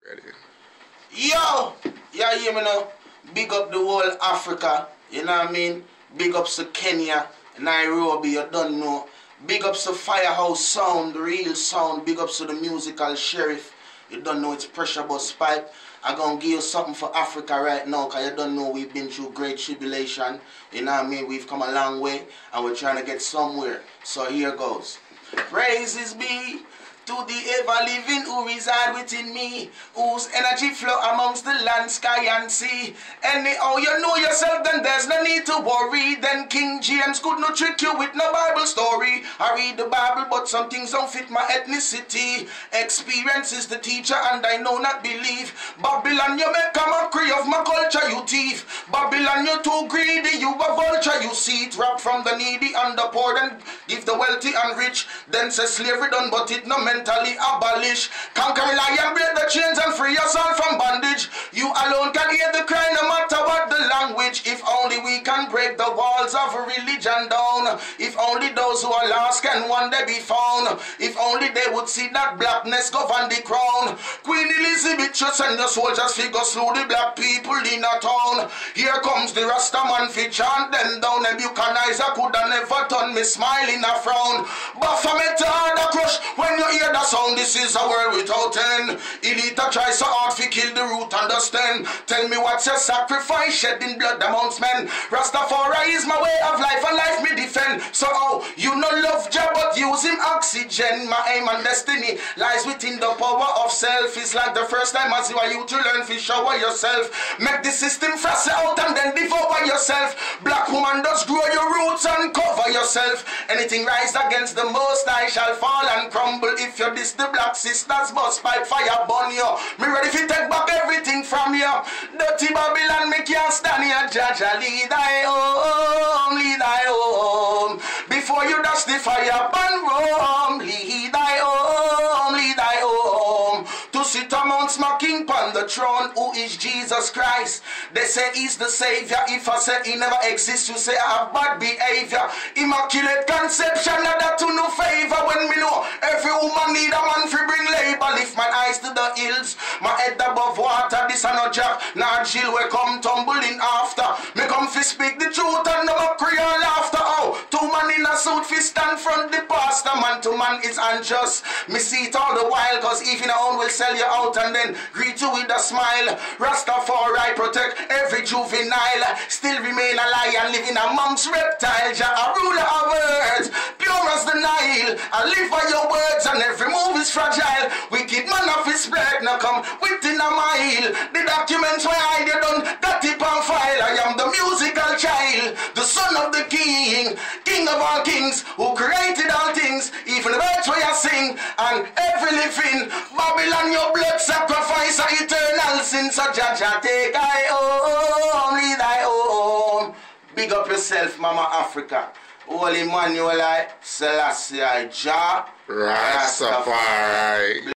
Ready. Yo! Yeah, hear me now? Big up the whole Africa, you know what I mean? Big ups to Kenya, Nairobi, you don't know. Big ups to Firehouse Sound, the real sound. Big ups to the musical sheriff. You don't know it's Pressure Bus Pipe. I'm going to give you something for Africa right now, because you don't know we've been through great tribulation. You know what I mean? We've come a long way and we're trying to get somewhere. So here goes. Praises be to the ever-living who reside within me, whose energy flow amongst the land, sky and sea. Anyhow you know yourself, then there's no need to worry. Then King James could not trick you with no Bible story. I read the Bible, but some things don't fit my ethnicity. Experience is the teacher, and I know not believe. Babylon, you make a mockery of my culture, you thief. Babylon, you're too greedy, you a vulture, you see it. Rob from the needy and the poor, then give the wealthy and rich. Then say slavery done, but it no mentally abolish. Conquer a lion, break the chains and free your soul from bondage. You alone can hear the cry, no matter what the language. If only we can break the walls of religion down. If only those who are lost can one day be found. If only they would see that blackness govern the crown. Queen Elizabeth, you send your soldiers figure slew the black people in a town. Here comes the Rastaman fi chant them down. Nebuchadnezzar coulda never turn me smile in a frown. Baphomet hard a crush when you hear the sound. This is a world without end. Elita tries so hard to kill the root and the stem. Tell me what's your sacrifice, shedding blood amongst men. Rastafari is my way of life, and life me defend. So oh, you no love Jah but use him oxygen. My aim and destiny lies within the power of self. It's like the first time as you are you to learn to shower yourself. Make the system frost out and then devour yourself. Black woman does grow your roots and cover yourself. Anything rise against the most I shall fall and crumble. If you diss the black sisters, bust pipe fire burn you. Me ready to take back everything from you. Dirty Babylon, me can't stand here. Jaja, lead thy home, lead thy home. Before you dust the fire, burn Rome. Lead thy home, lead thy home. To sit amongst my king upon the throne, who is Jesus Christ. They say he's the savior. If I say he never exists, you say I have bad behavior. Immaculate conception, not that to no favor. When me know every woman need a man for bring labor. Lift my eyes to the hills, my head above water. This a no jack, not Jill we come tumbling after. Me come fi speak the truth and no mockery or laughter. Oh, two man in a suit fi stand front the pastor. Man to man is unjust. Me see it all the while, cause even a own will sell you out and then greet you with a smile. Rastafari protect every juvenile. Still remain alive and living amongst reptiles. Jah a ruler of words, pure as the Nile. I live by your words and every move is fragile. Wicked man of his blood now come within a mile. The documents where I done that tip on file. I am the musical child, the son of the king, king of all kings, who created all things, even the birds where I sing and every living. Babylon, your blood sacrifice are eternal sin. So Jaja, take I home, lead thy home. Big up yourself, Mama Africa. Holy Emmanuel, Selassie, Jah, Rastafari.